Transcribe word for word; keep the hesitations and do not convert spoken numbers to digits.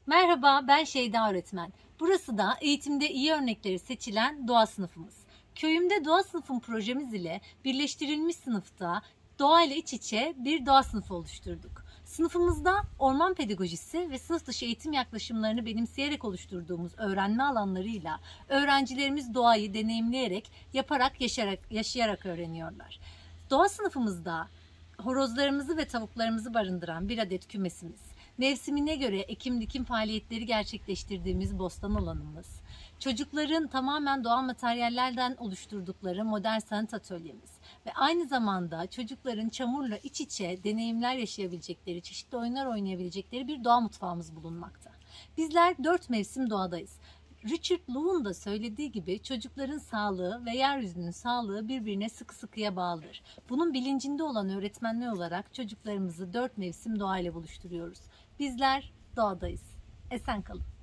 Merhaba, ben Şeyda öğretmen. Burası da eğitimde iyi örnekleri seçilen doğa sınıfımız. Köyümde doğa sınıfım projemiz ile birleştirilmiş sınıfta doğayla iç içe bir doğa sınıfı oluşturduk. Sınıfımızda orman pedagojisi ve sınıf dışı eğitim yaklaşımlarını benimseyerek oluşturduğumuz öğrenme alanlarıyla öğrencilerimiz doğayı deneyimleyerek, yaparak, yaşayarak, yaşayarak öğreniyorlar. Doğa sınıfımızda horozlarımızı ve tavuklarımızı barındıran bir adet kümesimiz, mevsimine göre ekim dikim faaliyetleri gerçekleştirdiğimiz bostan alanımız, çocukların tamamen doğal materyallerden oluşturdukları modern sanat atölyemiz ve aynı zamanda çocukların çamurla iç içe deneyimler yaşayabilecekleri, çeşitli oyunlar oynayabilecekleri bir doğa mutfağımız bulunmakta. Bizler dört mevsim doğadayız. Richard Lou'nun da söylediği gibi çocukların sağlığı ve yeryüzünün sağlığı birbirine sıkı sıkıya bağlıdır. Bunun bilincinde olan öğretmenler olarak çocuklarımızı dört mevsim doğayla buluşturuyoruz. Bizler doğadayız. Esen kalın.